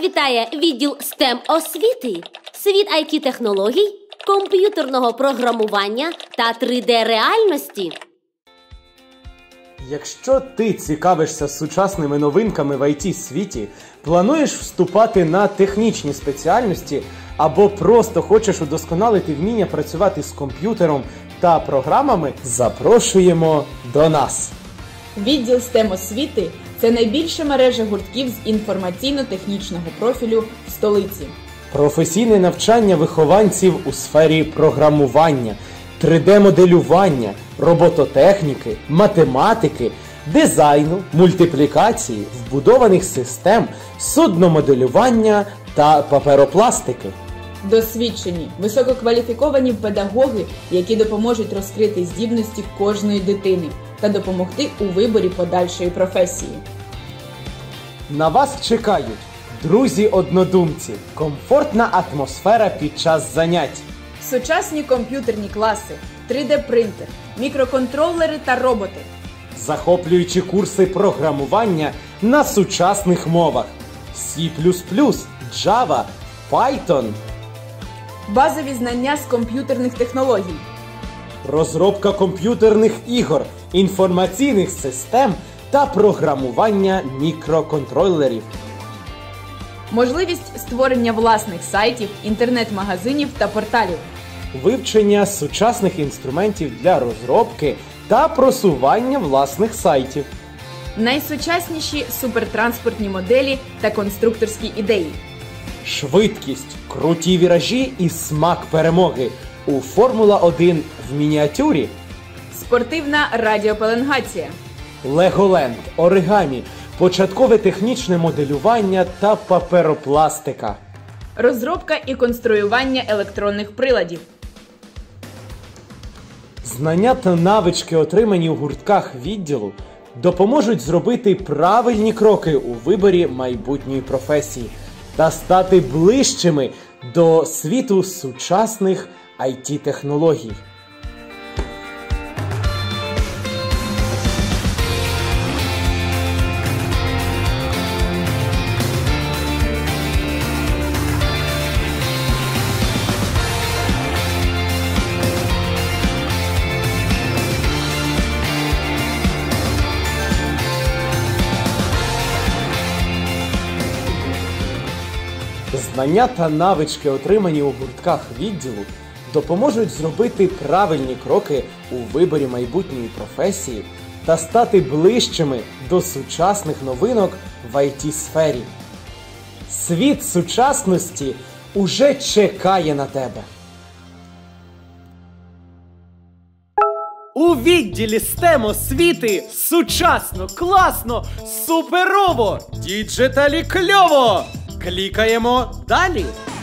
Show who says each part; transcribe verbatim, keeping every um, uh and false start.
Speaker 1: вітає відділ стем освіти, світ ай ті-технологій, комп'ютерного програмування та три де-реальності.
Speaker 2: Якщо ти цікавишся сучасними новинками в ай ті-світі, плануєш вступати на технічні спеціальності або просто хочеш удосконалити вміння працювати з комп'ютером та програмами, запрошуємо до нас!
Speaker 3: Відділ стем освіти – це найбільша мережа гуртків з інформаційно-технічного профілю в столиці.
Speaker 2: Професійне навчання вихованців у сфері програмування, три де-моделювання, робототехніки, математики, дизайну, мультиплікації, вбудованих систем, судномоделювання та паперопластики.
Speaker 3: Досвідчені, висококваліфіковані педагоги, які допоможуть розкрити здібності кожної дитини та допомогти у виборі подальшої професії.
Speaker 2: На вас чекають друзі-однодумці, комфортна атмосфера під час занять,
Speaker 3: Сучасні комп'ютерні класи, три де-принтер, мікроконтролери та роботи.
Speaker 2: захоплюючі курси програмування на сучасних мовах сі плюс плюс, Джава, Python,
Speaker 3: Базові знання з комп'ютерних технологій.
Speaker 2: розробка комп'ютерних ігор, інформаційних систем та програмування мікроконтролерів.
Speaker 3: Можливість створення власних сайтів, інтернет-магазинів та порталів.
Speaker 2: Вивчення сучасних інструментів для розробки та просування власних сайтів.
Speaker 3: Найсучасніші супертранспортні моделі та конструкторські ідеї.
Speaker 2: Швидкість, круті віражі і смак перемоги у Формула один в мініатюрі.
Speaker 3: Спортивна радіопеленгація.
Speaker 2: Леголенд, оригамі, початкове технічне моделювання та паперопластика.
Speaker 3: Розробка і конструювання електронних приладів.
Speaker 2: Знання та навички, отримані у гуртках відділу, допоможуть зробити правильні кроки у виборі майбутньої професії та стати ближчими до світу сучасних ай ті-технологій. Знання та навички, отримані у гуртках відділу, допоможуть зробити правильні кроки у виборі майбутньої професії та стати ближчими до сучасних новинок в ай ті-сфері. Світ сучасності уже чекає на тебе. У відділі стем освіти сучасно, класно, суперово, діджиталі кльово! Клікаємо далі!